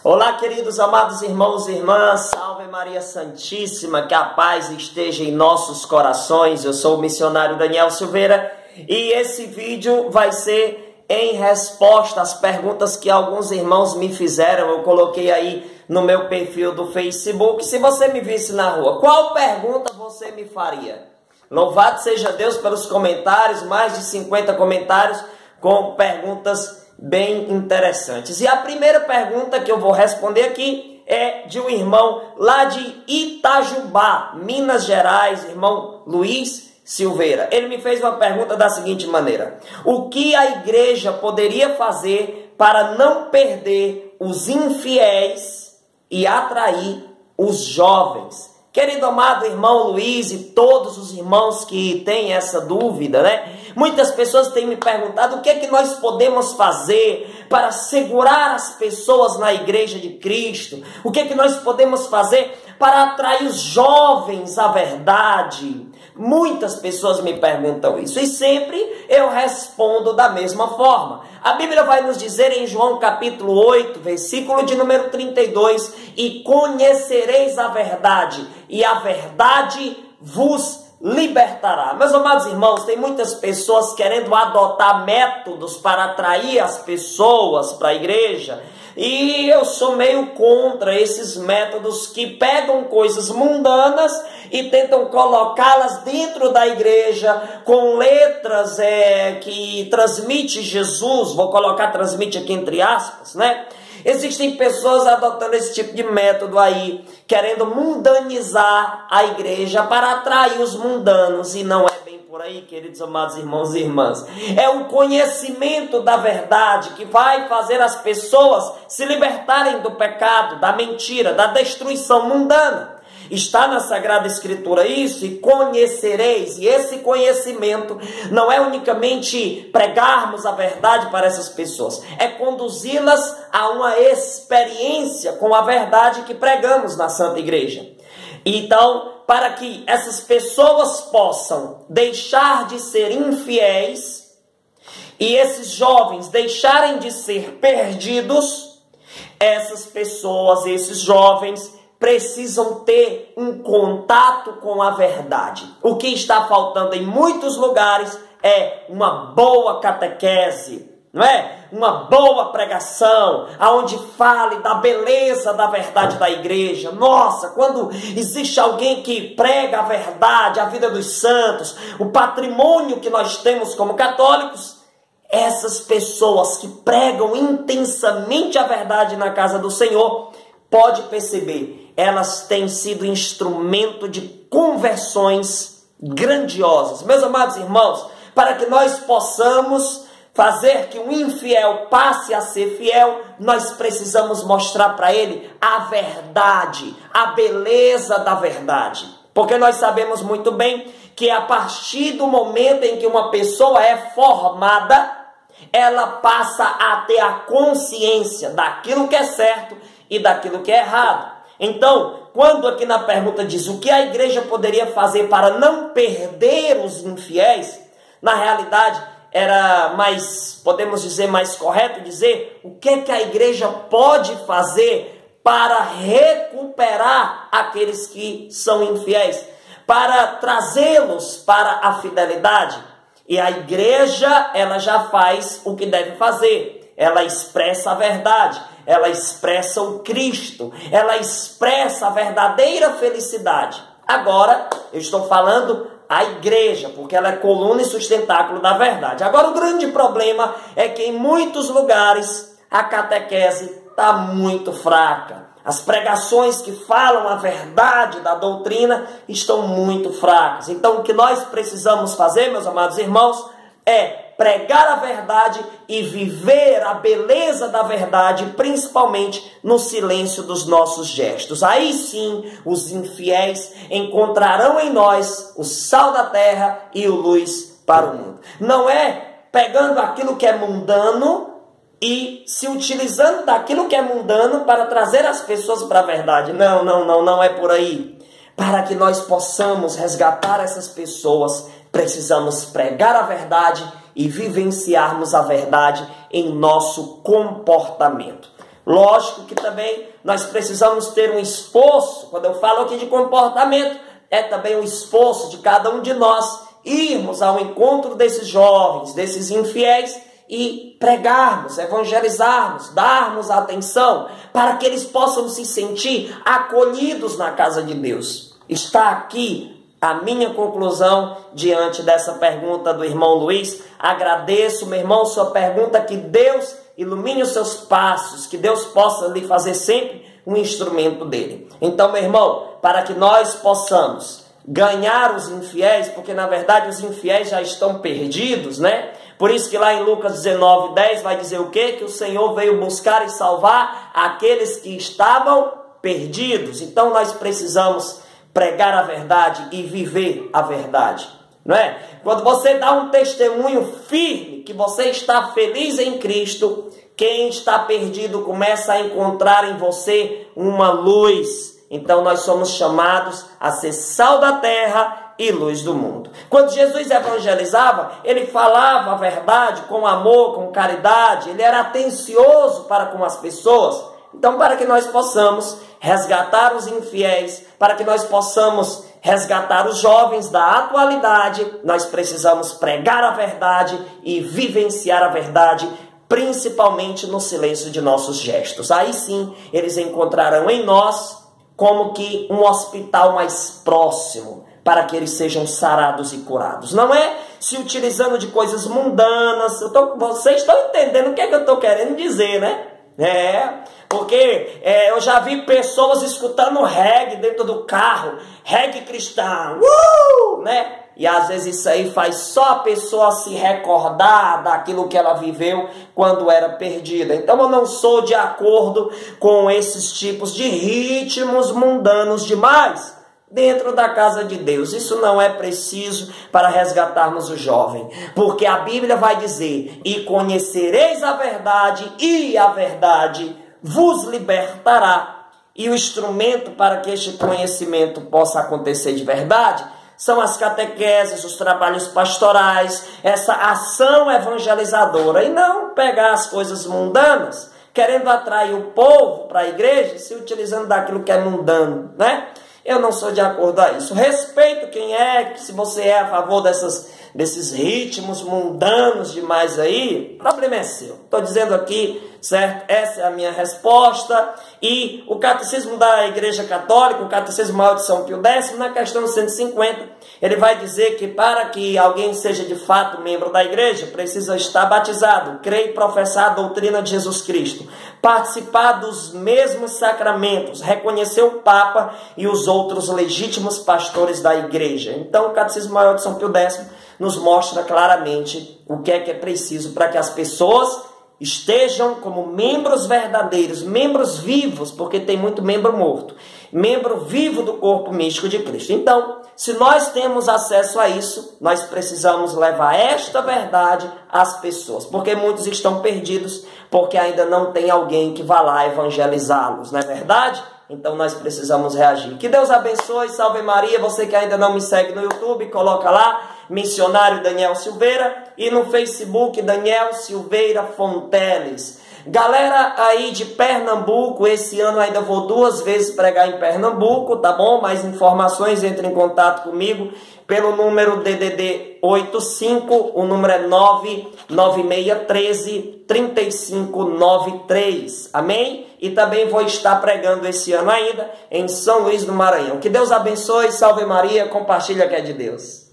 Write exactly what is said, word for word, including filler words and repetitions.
Olá, queridos amados irmãos e irmãs, salve Maria Santíssima, que a paz esteja em nossos corações. Eu sou o missionário Daniel Silveira e esse vídeo vai ser em resposta às perguntas que alguns irmãos me fizeram. Eu coloquei aí no meu perfil do Facebook. Se você me visse na rua, qual pergunta você me faria? Louvado seja Deus pelos comentários, mais de cinquenta comentários com perguntas bem interessantes. E a primeira pergunta que eu vou responder aqui é de um irmão lá de Itajubá, Minas Gerais, irmão Luiz Silveira. Ele me fez uma pergunta da seguinte maneira: o que a igreja poderia fazer para não perder os infiéis e atrair os jovens? Querido amado irmão Luiz e todos os irmãos que têm essa dúvida, né? Muitas pessoas têm me perguntado o que é que nós podemos fazer para segurar as pessoas na igreja de Cristo. O que é que nós podemos fazer para atrair os jovens à verdade? Muitas pessoas me perguntam isso e sempre eu respondo da mesma forma. A Bíblia vai nos dizer em João capítulo oito, versículo de número trinta e dois: e conhecereis a verdade, e a verdade vos libertará. Meus amados irmãos, tem muitas pessoas querendo adotar métodos para atrair as pessoas para a igreja, e eu sou meio contra esses métodos que pegam coisas mundanas e tentam colocá-las dentro da igreja com letras é, que transmite Jesus. Vou colocar transmite aqui entre aspas, né? Existem pessoas adotando esse tipo de método aí, querendo mundanizar a igreja para atrair os mundanos, e não é bem por aí, queridos amados irmãos e irmãs. É o conhecimento da verdade que vai fazer as pessoas se libertarem do pecado, da mentira, da destruição mundana. Está na Sagrada Escritura isso: e conhecereis. E esse conhecimento não é unicamente pregarmos a verdade para essas pessoas, é conduzi-las a uma experiência com a verdade que pregamos na Santa Igreja. Então, para que essas pessoas possam deixar de ser infiéis e esses jovens deixarem de ser perdidos, essas pessoas, esses jovens, precisam ter um contato com a verdade. O que está faltando em muitos lugares é uma boa catequese, não é? Uma boa pregação, aonde fale da beleza da verdade da igreja. Nossa, quando existe alguém que prega a verdade, a vida dos santos, o patrimônio que nós temos como católicos, essas pessoas que pregam intensamente a verdade na casa do Senhor, pode perceber, elas têm sido instrumento de conversões grandiosas. Meus amados irmãos, para que nós possamos fazer que um infiel passe a ser fiel, nós precisamos mostrar para ele a verdade, a beleza da verdade. Porque nós sabemos muito bem que a partir do momento em que uma pessoa é formada, ela passa a ter a consciência daquilo que é certo e daquilo que é errado. Então, quando aqui na pergunta diz o que a igreja poderia fazer para não perder os infiéis, na realidade era mais, podemos dizer, mais correto dizer o que, que a igreja pode fazer para recuperar aqueles que são infiéis, para trazê-los para a fidelidade. E a igreja, ela já faz o que deve fazer. Ela expressa a verdade, ela expressa o Cristo, ela expressa a verdadeira felicidade. Agora, eu estou falando a igreja, porque ela é coluna e sustentáculo da verdade. Agora, o grande problema é que em muitos lugares a catequese está muito fraca. As pregações que falam a verdade da doutrina estão muito fracas. Então, o que nós precisamos fazer, meus amados irmãos, é pregar a verdade e viver a beleza da verdade, principalmente no silêncio dos nossos gestos. Aí sim, os infiéis encontrarão em nós o sal da terra e o luz para o mundo. Não é pegando aquilo que é mundano e se utilizando daquilo que é mundano para trazer as pessoas para a verdade. Não, não, não, não é por aí. Para que nós possamos resgatar essas pessoas, precisamos pregar a verdade e vivenciarmos a verdade em nosso comportamento. Lógico que também nós precisamos ter um esforço. Quando eu falo aqui de comportamento, é também o esforço de cada um de nós irmos ao encontro desses jovens, desses infiéis, e pregarmos, evangelizarmos, darmos atenção para que eles possam se sentir acolhidos na casa de Deus. Está aqui a minha conclusão diante dessa pergunta do irmão Luiz. Agradeço, meu irmão, sua pergunta, que Deus ilumine os seus passos, que Deus possa lhe fazer sempre um instrumento dele. Então, meu irmão, para que nós possamos ganhar os infiéis, porque na verdade os infiéis já estão perdidos, né? Por isso que lá em Lucas dezenove, dez vai dizer o quê? Que o Senhor veio buscar e salvar aqueles que estavam perdidos. Então nós precisamos pregar a verdade e viver a verdade, não é? Quando você dá um testemunho firme que você está feliz em Cristo, quem está perdido começa a encontrar em você uma luz. Então nós somos chamados a ser sal da terra e luz do mundo. Quando Jesus evangelizava, ele falava a verdade com amor, com caridade, ele era atencioso para com as pessoas. Então, para que nós possamos resgatar os infiéis, para que nós possamos resgatar os jovens da atualidade, nós precisamos pregar a verdade e vivenciar a verdade, principalmente no silêncio de nossos gestos. Aí sim, eles encontrarão em nós como que um hospital mais próximo, para que eles sejam sarados e curados. Não é se utilizando de coisas mundanas. Eu tô, vocês estão entendendo o que é que eu estou querendo dizer, né? É, porque é, eu já vi pessoas escutando reggae dentro do carro, reggae cristão, uh, né? E às vezes isso aí faz só a pessoa se recordar daquilo que ela viveu quando era perdida. Então eu não sou de acordo com esses tipos de ritmos mundanos demais dentro da casa de Deus. Isso não é preciso para resgatarmos o jovem, porque a Bíblia vai dizer: e conhecereis a verdade, e a verdade vos libertará. E o instrumento para que este conhecimento possa acontecer de verdade são as catequeses, os trabalhos pastorais, essa ação evangelizadora, e não pegar as coisas mundanas, querendo atrair o povo para a igreja, se utilizando daquilo que é mundano, né? Eu não sou de acordo a isso. Respeito quem é, se você é a favor dessas, desses ritmos mundanos demais aí, o problema é seu. Estou dizendo aqui, certo? Essa é a minha resposta. E o Catecismo da Igreja Católica, o Catecismo Maior de São Pio X, na questão cento e cinquenta, ele vai dizer que para que alguém seja de fato membro da igreja, precisa estar batizado, crer e professar a doutrina de Jesus Cristo, participar dos mesmos sacramentos, reconhecer o Papa e os outros legítimos pastores da igreja. Então o Catecismo Maior de São Pio X nos mostra claramente o que é que é preciso para que as pessoas estejam como membros verdadeiros, membros vivos, porque tem muito membro morto, membro vivo do corpo místico de Cristo. Então, se nós temos acesso a isso, nós precisamos levar esta verdade às pessoas, porque muitos estão perdidos, porque ainda não tem alguém que vá lá evangelizá-los, não é verdade? Então nós precisamos reagir. Que Deus abençoe, salve Maria. Você que ainda não me segue no YouTube, coloca lá, Missionário Daniel Silveira, e no Facebook, Daniel Silveira Fonteles. Galera aí de Pernambuco, esse ano ainda vou duas vezes pregar em Pernambuco, tá bom? Mais informações, entre em contato comigo pelo número D D D oitenta e cinco, o número é nove nove seis um três, três cinco nove três, amém? E também vou estar pregando esse ano ainda em São Luís do Maranhão. Que Deus abençoe, salve Maria, compartilha que é de Deus.